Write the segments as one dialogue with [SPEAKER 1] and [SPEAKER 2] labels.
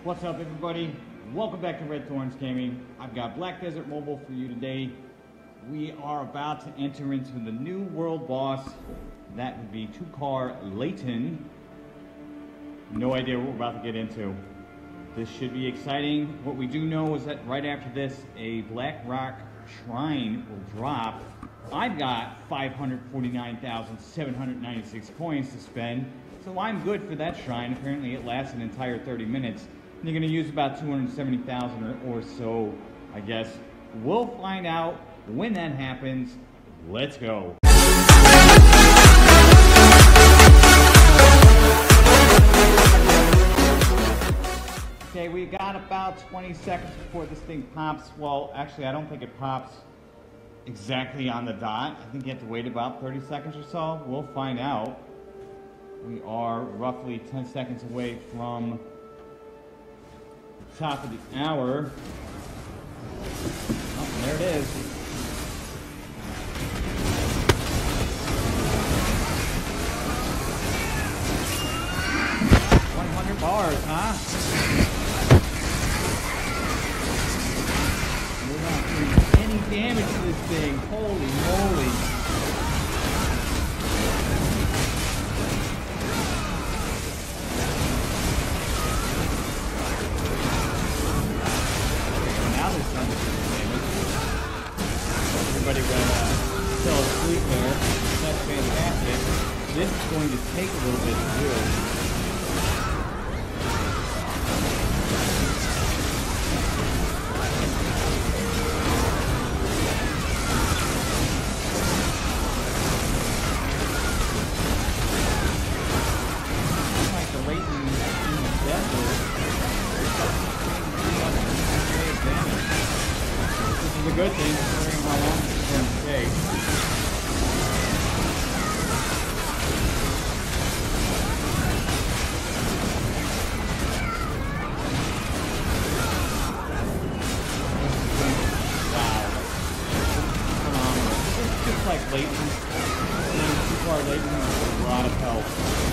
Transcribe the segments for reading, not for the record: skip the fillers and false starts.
[SPEAKER 1] What's up, everybody? Welcome back to Red Thorns Gaming. I've got Black Desert Mobile for you today. We are about to enter into the new world boss. That would be Tukar Laytenn. No idea what we're about to get into. This should be exciting. What we do know is that right after this, a Black Rock Shrine will drop. I've got 549,796 coins to spend, so I'm good for that shrine. Apparently it lasts an entire 30 minutes. And you're going to use about 270,000 or so, I guess. We'll find out when that happens. Let's go. Okay, we got about 20 seconds before this thing pops. Well, actually, I don't think it pops exactly on the dot. I think you have to wait about 30 seconds or so. We'll find out. We are roughly 10 seconds away from the top of the hour. Oh, there it is. $100, huh? We're not doing any damage to this thing. Holy moly. Now there's some damage. Everybody fell asleep there. That's fantastic. This is going to take a little bit to do. This is a good thing, considering how long it's going to take. Wow. Phenomenal. This is just like Laytenn. Tukar Laytenn has a lot of health.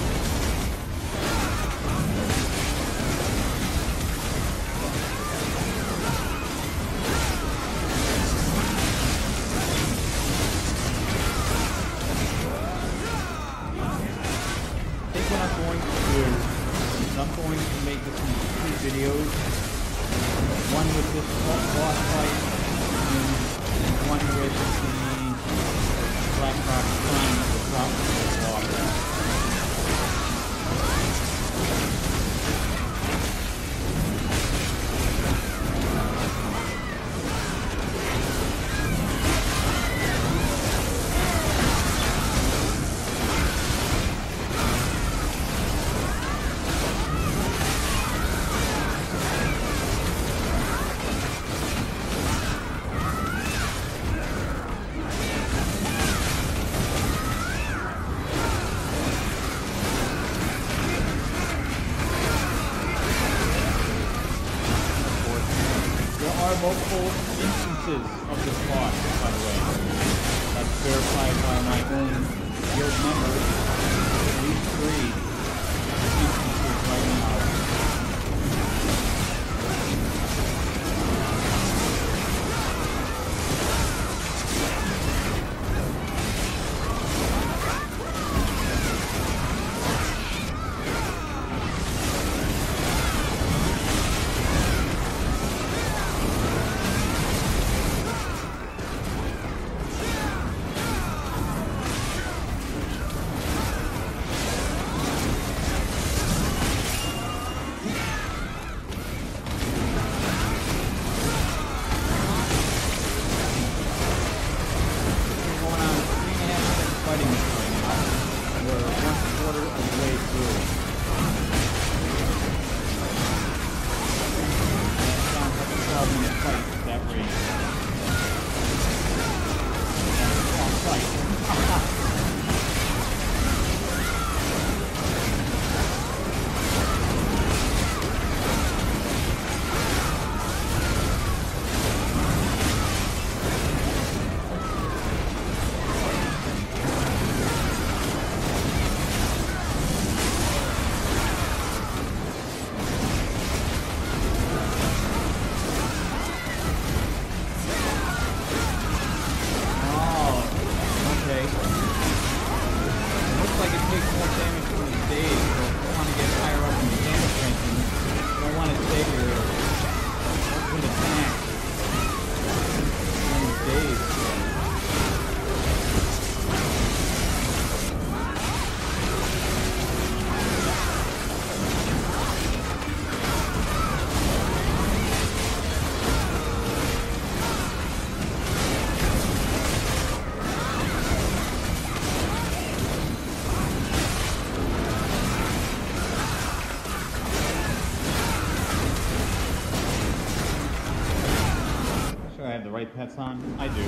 [SPEAKER 1] I'm going to make this into 2 videos. One with this boss fight, and one with the Black Rock Shrine that will drop into the water. Multiple instances of this boss, by the way. That's verified by my own guild members. At least 3 instances right now. right pets on? I do.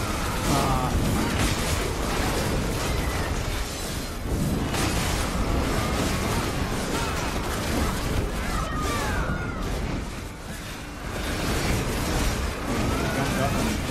[SPEAKER 1] Jumped up and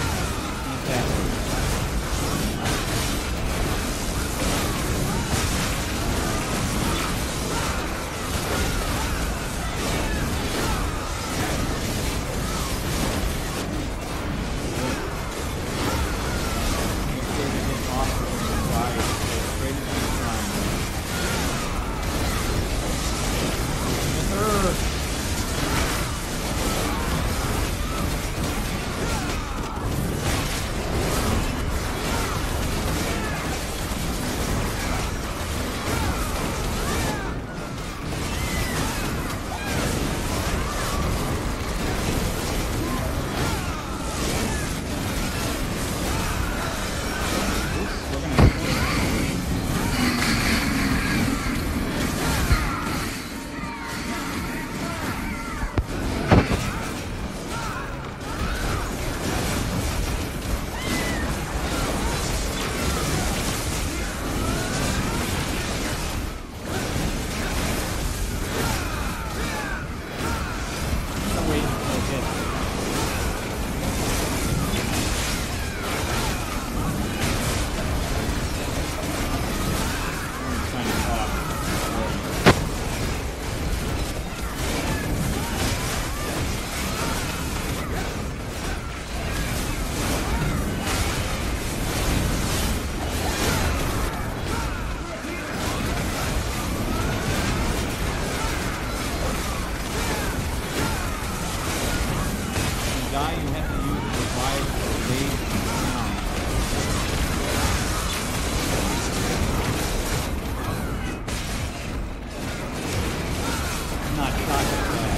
[SPEAKER 1] die, you have to use the required base sound. I'm not shocked at that.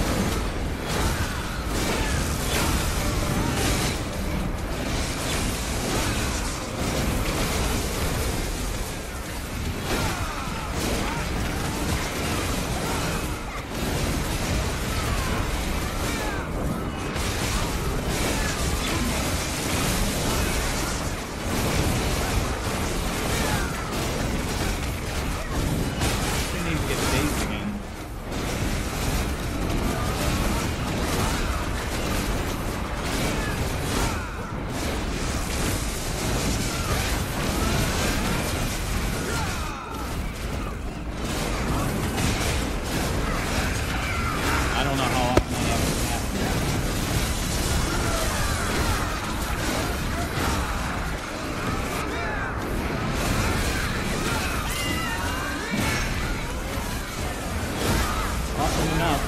[SPEAKER 1] I don't know how often that happens. Often enough.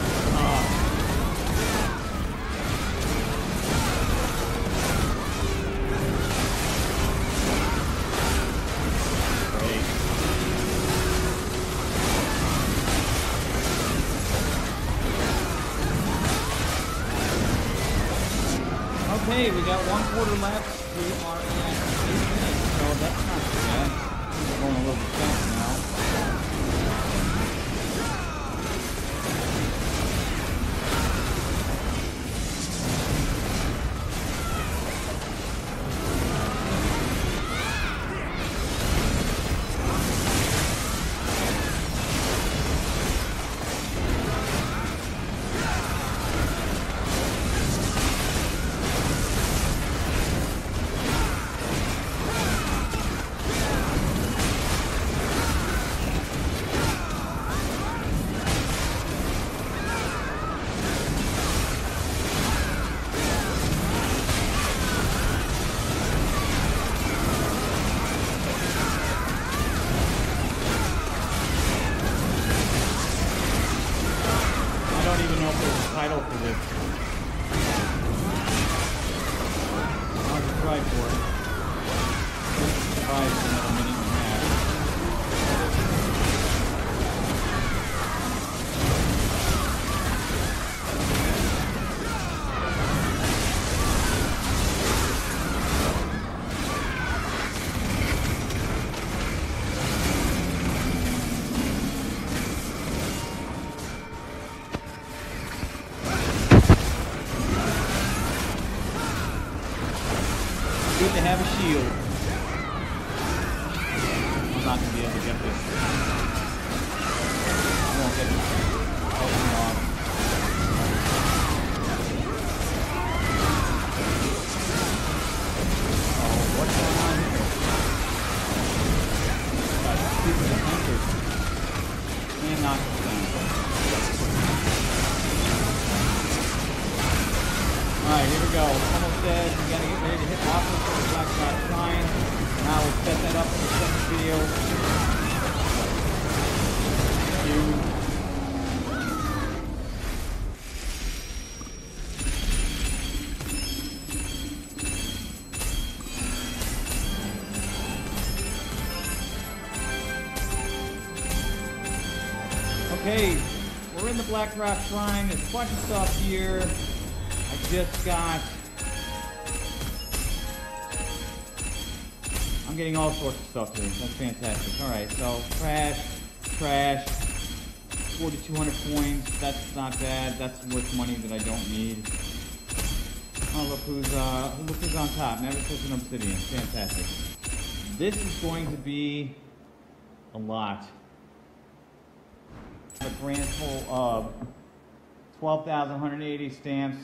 [SPEAKER 1] Okay, we got 1/4 left. We are at 8 minutes, so that's not too bad. We're going a little bit fast now. I don't even know if there's a title for this. I'll just try for it. Just try for another minute and a half. have a shield. I'm not going to be able to get this. I won't get this. Oh, off. Oh, what's going on here? Got stupid hunters. And knock it down. Alright, here we go. Almost dead. We gotta get ready to hit Office for the Black Dot Shrine. And I will set that up in the second video. Okay, we're in the Black Rock Shrine. There's a bunch of stuff here. I just got... I'm getting all sorts of stuff here. That's fantastic. Alright, so trash, 4,200 coins. That's not bad. That's worth money that I don't need. Oh, look who's on top. Nemesis and Obsidian. Fantastic. This is going to be a lot. A grand total of 12,180 stamps,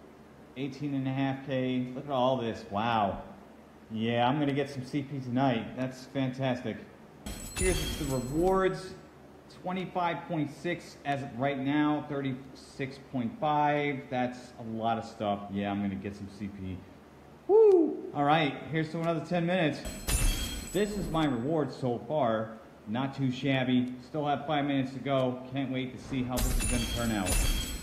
[SPEAKER 1] 18.5K. Look at all this. Wow. Yeah, I'm going to get some CP tonight. That's fantastic. Here's the rewards. 25.6 as of right now, 36.5. That's a lot of stuff. Yeah, I'm going to get some CP. Woo! All right, here's to another 10 minutes. This is my reward so far. Not too shabby. Still have 5 minutes to go. Can't wait to see how this is going to turn out.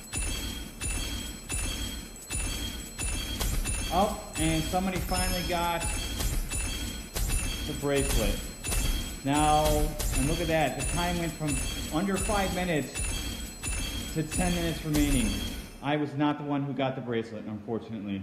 [SPEAKER 1] Oh, and somebody finally got the bracelet. Now, and look at that. The time went from under 5 minutes to 10 minutes remaining. I was not the one who got the bracelet, unfortunately.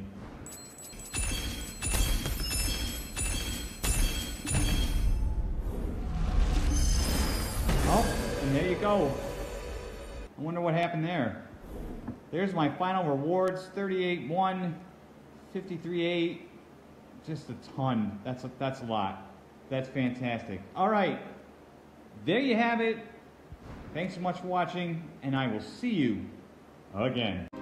[SPEAKER 1] Oh, and there you go. I wonder what happened there. There's my final rewards. 38.1, 53.8, just a ton. That's a lot. That's fantastic. All right, there you have it. Thanks so much for watching, and I will see you again.